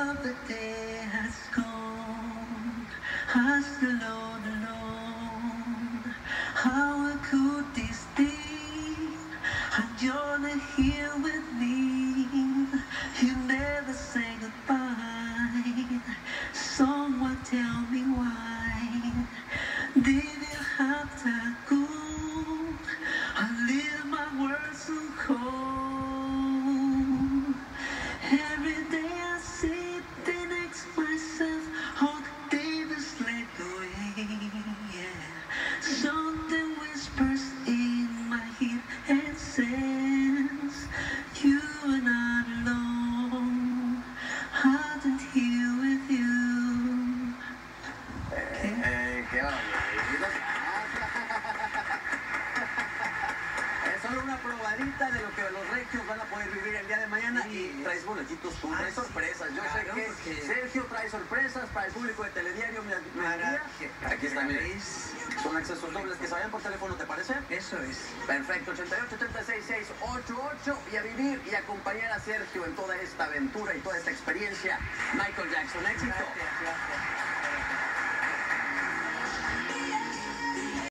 of the day has gone, I still alone. How could this be? And you're not here with me. You never say goodbye. Someone tell me why. Did you have to go? I leave my world so cold. Every day I sit and ask myself, how the Davis let go. Yeah. Something whispers in my ear and says, you are not alone. I didn't hear with you. Qué barbaridad. Es solo una probadita de lo que los regios van a poder vivir el día de mañana. Y traes boletitos tú, traes sorpresas. Yo sé que Sergio trae sorpresas para el público de Telediario. Aquí está, mira. Son accesos dobles que se vayan por teléfono, ¿te parece? Eso es. Perfecto, 88 36 688 y a vivir y acompañar a Sergio en toda esta aventura y toda esta experiencia. Michael Jackson, éxito. Gracias.